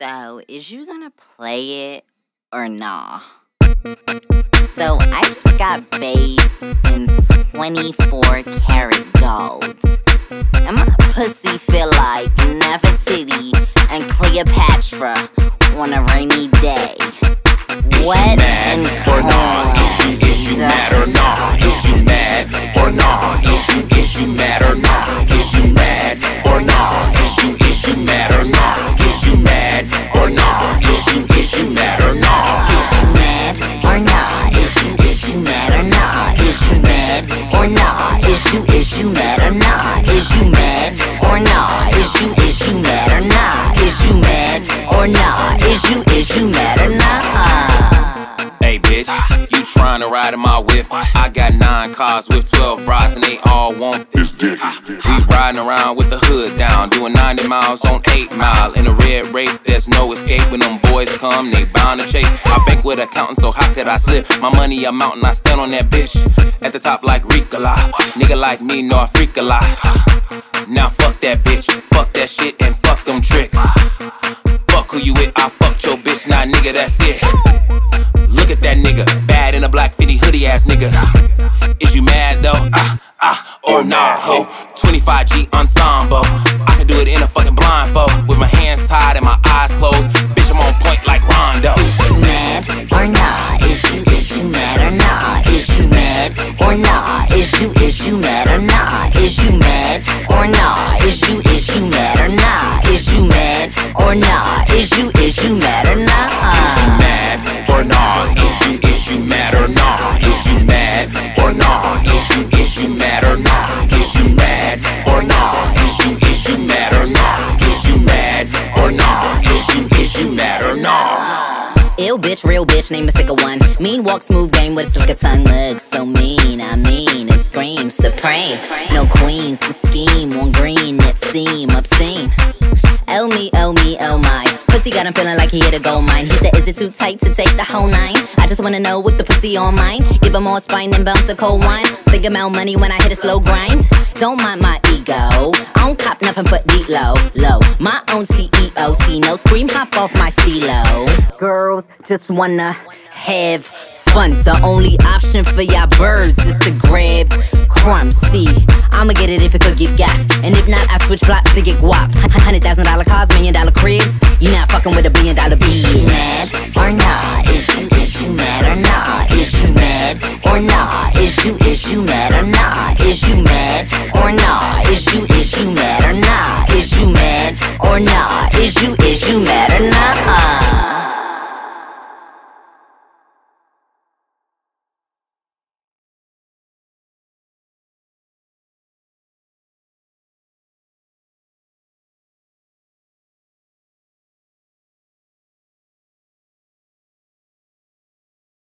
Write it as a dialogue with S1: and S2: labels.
S1: So, is you gonna play it or nah? So, I just got bathed in 24 karat gold. And my pussy feel like Nefertiti and Cleopatra on a rainy day. Wet and cold.
S2: Is you mad or nah? Is you mad or nah? Is you mad or nah? Is you mad or nah? Is you mad or nah? Is you mad or nah? Is you mad or nah?
S1: Is you mad or nah? Is you mad or nah? Is you mad or nah? Is you mad or nah? Is you mad or nah? Is you mad or nah? Is you mad or nah?
S2: Hey bitch, you tryna ride in my whip? I got 9 cars with 12 brides and they all want this dick. We riding around with the hood down, doing 90 miles on 8 Mile. In a red Wraith, there's no escape. When them boys come, they bound to chase. I bank with accountant, so how could I slip? My money a mountain, I stand on that bitch. At the top like Ricola, nigga like me know I freak a lot. Now fuck that bitch, fuck that shit and fuck them tricks. Fuck who you with, I fucked your bitch, nah nigga that's it. Look at that nigga, bad in a black fitty hoodie ass nigga. Is you mad though? Or nah, ho? 25G ensemble. I can do it in a fucking blindfold, with my hands tied and my eyes closed. Bitch, I'm on point like Rondo.
S1: Is you mad or nah? Is you mad or nah? Is you mad or nah? Is you mad or nah? Is you mad or nah? Is you mad or nah? Is you mad or nah? Is you mad or nah?
S2: Mad or nah? Is you mad or nah? Is you mad or nah? Is you mad or nah? Is you mad or nah? Is you mad or nah? Is you mad or nah? Is you mad or nah?
S1: Ill bitch, real bitch, name a sicker one. Mean walk, smooth game with a slicker tongue. Looks so mean, I mean, it screams supreme. No queens who scheme on green that seem obscene. Oh me, oh me, oh my. Pussy got him feeling like he hit a gold mine. He said, is it too tight to take the whole 9? I just wanna know if the pussy on mine. Give him more spine than bounce a cold wine. Big amount money when I hit a slow grind. Don't mind my ego, I don't cop nothing but D-low. Low, my own CEO, see no scream hop off my CeeLo. Girls just wanna have fun's the only option for y'all birds is to grab crumbs. See, I'ma get it if it could get got, and if not, I switch plots to get guap. $100,000 cars, $1 million cribs. You not fucking with $1 billion bitch. Mad